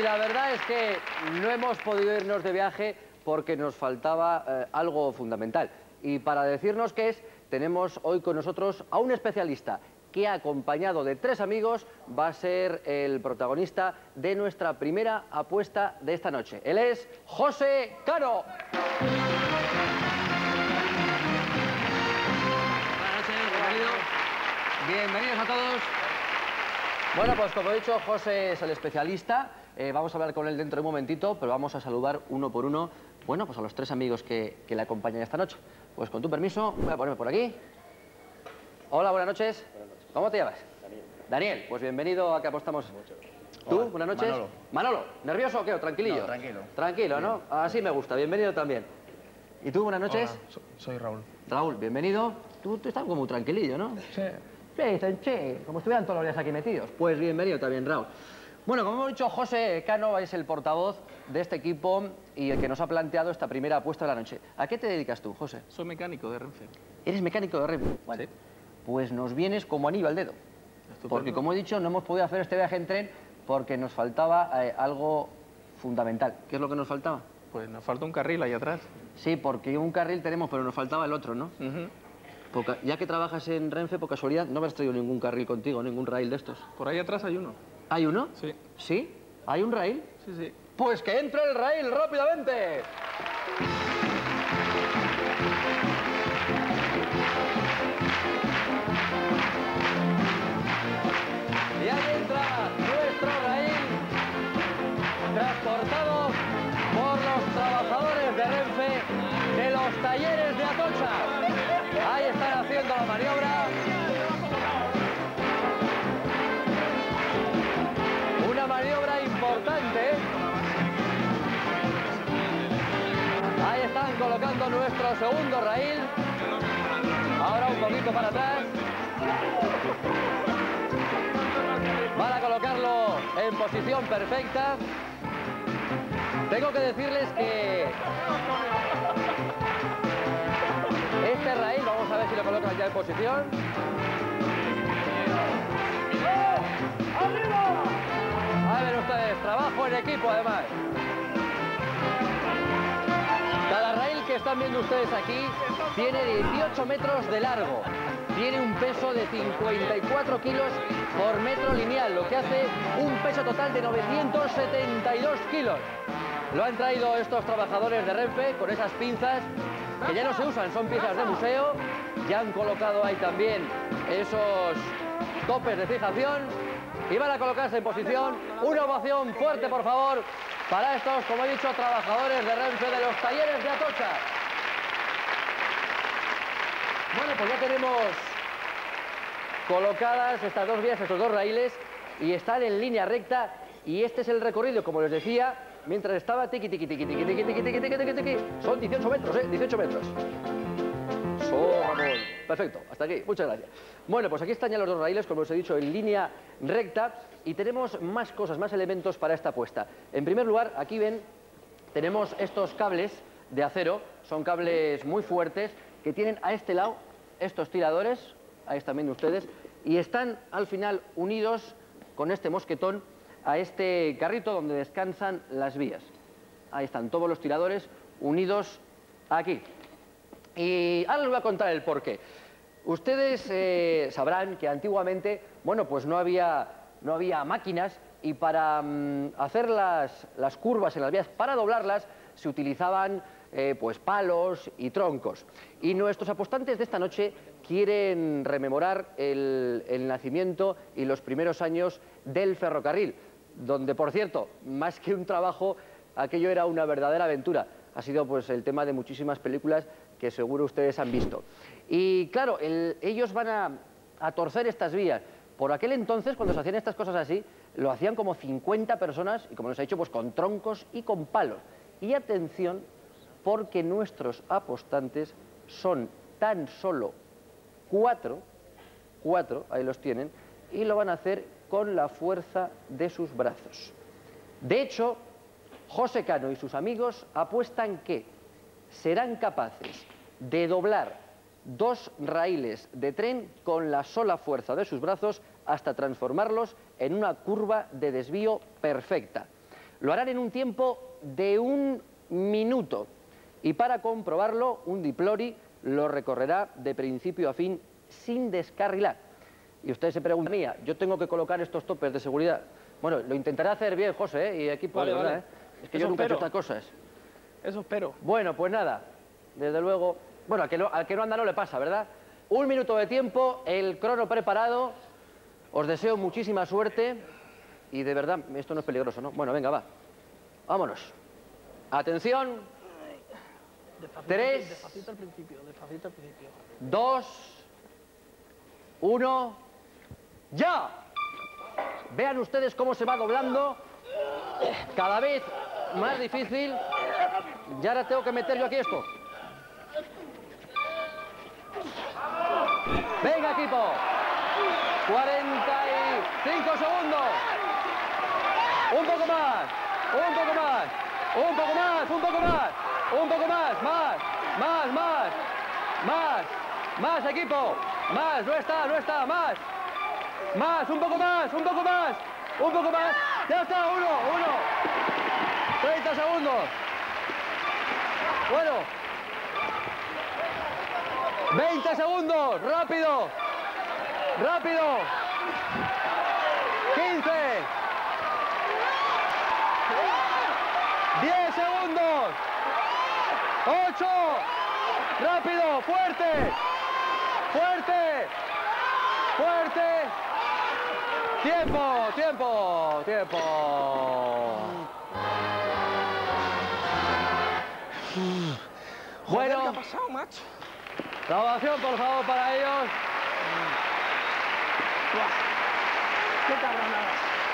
la verdad es que no hemos podido irnos de viaje porque nos faltaba algo fundamental. Y para decirnos qué es, tenemos hoy con nosotros a un especialista que, acompañado de 3 amigos, va a ser el protagonista de nuestra primera apuesta de esta noche. Él es José Cano. Buenas noches, bienvenido. Bienvenidos a todos. Bueno, pues como he dicho, José es el especialista. Vamos a hablar con él dentro de un momentito, pero vamos a saludar uno por uno, bueno, pues a los 3 amigos que le acompañan esta noche. Pues con tu permiso, voy a ponerme por aquí. Hola, buenas noches. Buenas noches. ¿Cómo te llamas? Daniel. Daniel, pues bienvenido a que apostamos. ¿Tú? Hola. Buenas noches. Manolo. Manolo, ¿nervioso o qué? ¿O tranquilillo? No, tranquilo. Tranquilo, ¿no? Así me gusta. Bienvenido también. ¿Y tú? Buenas noches. Hola, soy Raúl. Raúl, bienvenido. Tú estás como tranquilillo, ¿no? Sí. Sí, como estuvieran todos los días aquí metidos. Pues bienvenido también, Raúl. Bueno, como hemos dicho, José Cano es el portavoz de este equipo y el que nos ha planteado esta primera apuesta de la noche. ¿A qué te dedicas tú, José? Soy mecánico de Renfe. ¿Eres mecánico de Renfe? Bueno, sí. Pues nos vienes como anillo al dedo. Estupendo. Porque, como he dicho, no hemos podido hacer este viaje en tren porque nos faltaba algo fundamental. ¿Qué es lo que nos faltaba? Pues nos falta un carril ahí atrás. Sí, porque un carril tenemos, pero nos faltaba el otro, ¿no? Porque, ya que trabajas en Renfe, por casualidad, no me has traído ningún carril contigo, ningún rail de estos. Por ahí atrás hay uno. ¿Hay uno? Sí. ¿Sí? ¿Hay un rail? Sí, sí. Pues que entre el rail rápidamente. Y ahí entra nuestro rail, transportado por los trabajadores de Renfe de los talleres de Atocha. Ahí están haciendo la maniobra. Una maniobra importante. Ahí están colocando nuestro segundo rail. Ahora un poquito para atrás. Van a colocarlo en posición perfecta. Tengo que decirles que este rail, vamos a ver si lo colocan ya en posición. ¡Arriba! A ver ustedes, trabajo en equipo además. Cada rail que están viendo ustedes aquí tiene 18 metros de largo. Tiene un peso de 54 kilos por metro lineal, lo que hace un peso total de 972 kilos. Lo han traído estos trabajadores de Renfe con esas pinzas que ya no se usan, son piezas de museo. Ya han colocado ahí también esos topes de fijación y van a colocarse en posición. Una ovación fuerte, por favor, para estos, como he dicho, trabajadores de Renfe de los talleres de Atocha. Bueno, pues ya tenemos colocadas estas 2 vías, estos 2 raíles, y están en línea recta, y este es el recorrido, como les decía, mientras estaba tiqui, tiqui, tiqui, tiqui, tiqui, tiqui, tiqui, tiqui, tiqui, tiqui. Son 18 metros, 18 metros. Perfecto, hasta aquí, muchas gracias. Bueno, pues aquí están ya los 2 raíles, como os he dicho, en línea recta, y tenemos más cosas, más elementos para esta apuesta. En primer lugar, aquí ven, tenemos estos cables de acero, son cables muy fuertes, que tienen a este lado estos tiradores, ahí están viendo ustedes, y están al final unidos con este mosquetón a este carrito donde descansan las vías. Ahí están todos los tiradores unidos aquí. Y ahora les voy a contar el porqué. Ustedes sabrán que antiguamente, bueno, pues no había máquinas, y para hacer las curvas en las vías, para doblarlas, se utilizaban pues palos y troncos. Y nuestros apostantes de esta noche quieren rememorar el nacimiento y los primeros años del ferrocarril, donde, por cierto, más que un trabajo, aquello era una verdadera aventura. Ha sido pues el tema de muchísimas películas que seguro ustedes han visto. Y claro, ellos van a torcer estas vías. Por aquel entonces, cuando se hacían estas cosas así, lo hacían como 50 personas, y como nos ha dicho, pues con troncos y con palos. Y atención, porque nuestros apostantes son tan solo 4, ahí los tienen, y lo van a hacer con la fuerza de sus brazos. De hecho, José Cano y sus amigos apuestan que serán capaces de doblar 2 raíles de tren con la sola fuerza de sus brazos hasta transformarlos en una curva de desvío perfecta. Lo harán en un tiempo de 1 minuto. Y para comprobarlo, un diplori lo recorrerá de principio a fin sin descarrilar. Y usted se pregunta, mía, yo tengo que colocar estos topes de seguridad. Bueno, lo intentaré hacer bien, José, y equipo Vale, de verdad, vale. Es que Eso yo nunca he hecho espero. estas cosas. Eso espero. Bueno, pues nada, desde luego... Bueno, al que no anda no le pasa, ¿verdad? 1 minuto de tiempo, el crono preparado. Os deseo muchísima suerte. Y de verdad, esto no es peligroso, ¿no? Bueno, venga, va. Vámonos. Atención. Despacito, 3, despacito al principio, despacito al principio. 2, 1, ¡ya! Vean ustedes cómo se va doblando, cada vez más difícil. Y ahora tengo que meter yo aquí esto. Venga, equipo. 45 segundos. Un poco más, un poco más, un poco más, un poco más, un poco más, más, equipo, más, no está, más, un poco más, un poco más, ya está, uno, 30 segundos, bueno, 20 segundos, rápido, 15, 10 segundos, 8, rápido, fuerte, tiempo. Joder, Bueno, ¿qué ha pasado, macho? la ovación, por favor, para ellos. Buah, qué cabronada.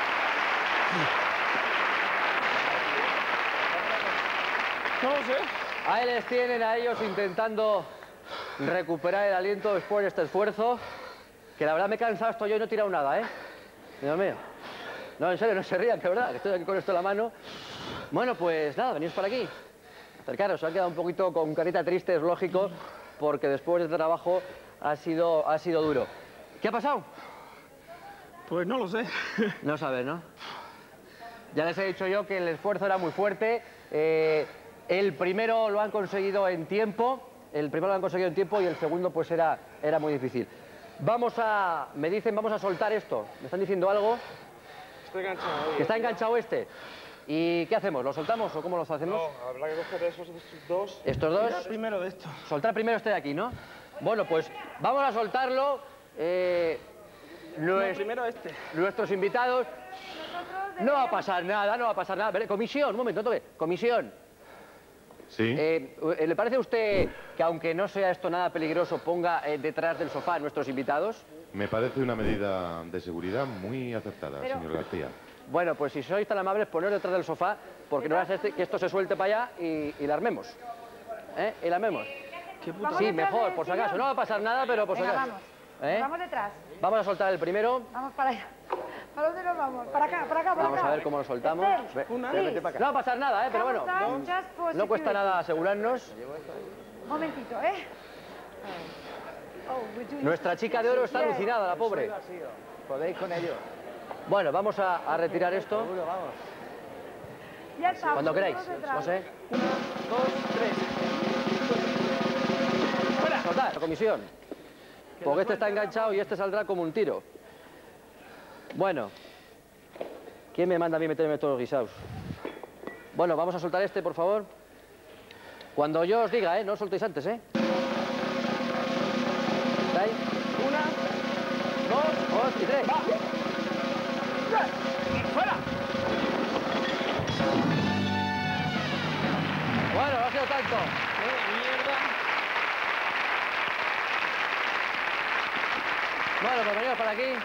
No lo sé. Ahí les tienen a ellos intentando recuperar el aliento después de este esfuerzo. Que la verdad me he cansado esto yo y no he tirado nada, ¿eh? Dios mío. No, en serio, no se rían, que verdad, que estoy aquí con esto en la mano. Bueno, pues nada, venís por aquí. Acercaros, se han quedado un poquito con carita triste, es lógico, porque después de este trabajo ha sido duro. ¿Qué ha pasado? Pues no lo sé. No sabes, ¿no? Ya les he dicho yo que el esfuerzo era muy fuerte. El primero lo han conseguido en tiempo. Y el segundo pues era muy difícil. Me dicen, vamos a soltar esto. ¿Me están diciendo algo? Estoy enganchado. Que está enganchado este. ¿Y qué hacemos? ¿Lo soltamos o cómo lo hacemos? No, habrá que coger esos dos. Estos Mira dos. primero de esto. Soltar primero este de aquí, ¿no? Bueno, pues vamos a soltarlo. No, primero este. Nuestros invitados. No va a pasar nada, Vale, comisión, un momento, no toque. Comisión. Sí. ¿Le parece a usted que, aunque no sea esto nada peligroso, ponga detrás del sofá a nuestros invitados? Me parece una medida de seguridad muy acertada, señor García. Bueno, pues si sois tan amables, poneros detrás del sofá, porque no va a ser que esto se suelte para allá y la armemos. Y la armemos. Qué puta. Sí, mejor, por si acaso. No va a pasar nada, pero por si Venga, acaso. vamos. Vamos detrás. Vamos a soltar el primero. Vamos para allá. ¿Para dónde nos vamos? Para acá, para acá, para Vamos acá. a ver cómo lo soltamos. Esther, Una. please. No va a pasar nada, pero bueno. Countdown just for No cuesta security. nada asegurarnos. Un momentito, ¿eh? Oh, we're doing Nuestra chica de oro está Yes. alucinada, la pobre. Podéis con ello. Bueno, vamos a retirar esto. Seguro, vamos. Ya está. Cuando queráis. todos detrás. No sé. 1, 2, 3. ¡Fuera! Soltar, la comisión. Porque este está enganchado y este saldrá como un tiro. Bueno. ¿Quién me manda a mí meterme todos los guisados? Bueno, vamos a soltar este, por favor. Cuando yo os diga, no os soltéis antes, ¿Estáis? 1, 2 y 3. ¡fuera! Bueno, no ha sido tanto. ¡Mierda! Bueno, pues venidos para aquí.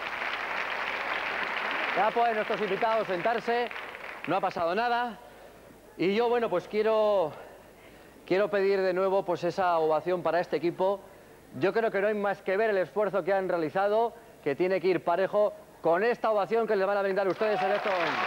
Ya pueden nuestros invitados sentarse. No ha pasado nada. Y yo, bueno, pues quiero pedir de nuevo pues esa ovación para este equipo. Yo creo que no hay más que ver el esfuerzo que han realizado, que tiene que ir parejo con esta ovación que les van a brindar ustedes en estos momentos.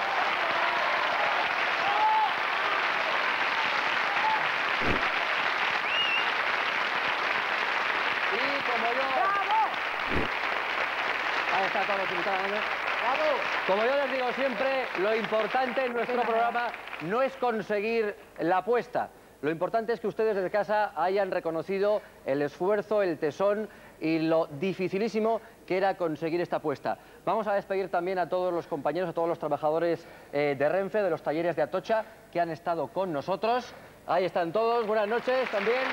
Y como yo... ¡Bravo! Ahí está todos los invitados, ¿no? Como yo les digo siempre, lo importante en nuestro programa no es conseguir la apuesta. Lo importante es que ustedes desde casa hayan reconocido el esfuerzo, el tesón y lo dificilísimo que era conseguir esta apuesta. Vamos a despedir también a todos los compañeros, a todos los trabajadores de Renfe, de los talleres de Atocha, que han estado con nosotros. Ahí están todos. Buenas noches también.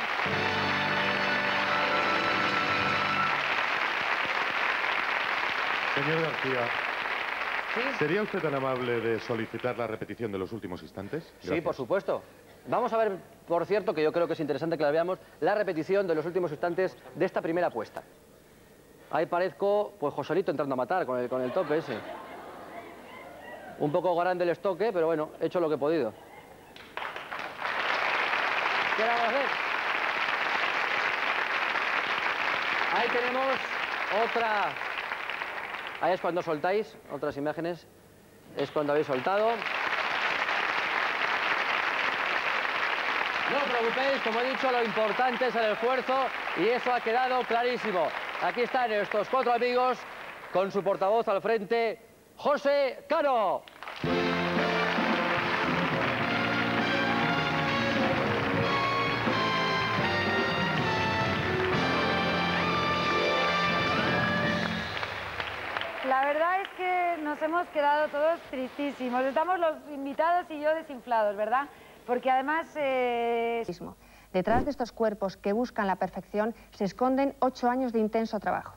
Señor García, ¿Sí? ¿sería usted tan amable de solicitar la repetición de los últimos instantes? Sí, Gracias. por supuesto. Vamos a ver, por cierto, que yo creo que es interesante que la veamos, la repetición de los últimos instantes de esta primera apuesta. Ahí parezco, pues, Joselito entrando a matar con el tope ese. Un poco grande el estoque, pero bueno, he hecho lo que he podido. ¿Qué vamos a hacer? Ahí tenemos otra... Ahí es cuando soltáis, otras imágenes. Es cuando habéis soltado. No os preocupéis, como he dicho, lo importante es el esfuerzo y eso ha quedado clarísimo. Aquí están estos cuatro amigos con su portavoz al frente, José Cano. La verdad es que nos hemos quedado todos tristísimos. Estamos los invitados y yo desinflados, ¿verdad? Porque además... Detrás de estos cuerpos que buscan la perfección se esconden 8 años de intenso trabajo.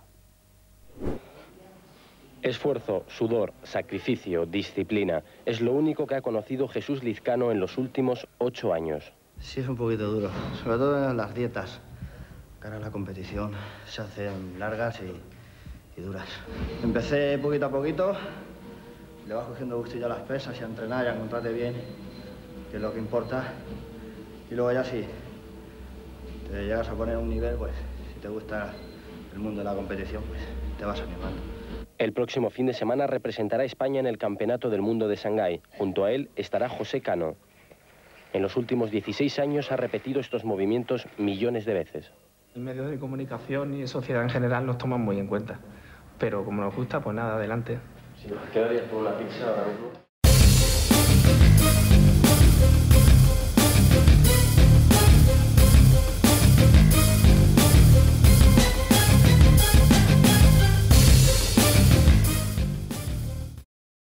Esfuerzo, sudor, sacrificio, disciplina. Es lo único que ha conocido Jesús Lizcano en los últimos 8 años. Sí, es un poquito duro, sobre todo en las dietas. Cara a la competición se hacen largas y duras. Empecé poquito a poquito, le vas cogiendo gustillo a las pesas y a entrenar y a encontrarte bien, que es lo que importa. Y luego ya si te llegas a poner a un nivel, pues si te gusta el mundo de la competición, pues te vas animando. El próximo fin de semana representará a España en el Campeonato del Mundo de Shanghái. Junto a él estará José Cano. En los últimos 16 años ha repetido estos movimientos millones de veces. El medio de comunicación y sociedad en general nos toman muy en cuenta. Pero como nos gusta, pues nada, adelante. Si nos quedarías por una pizza ahora mismo.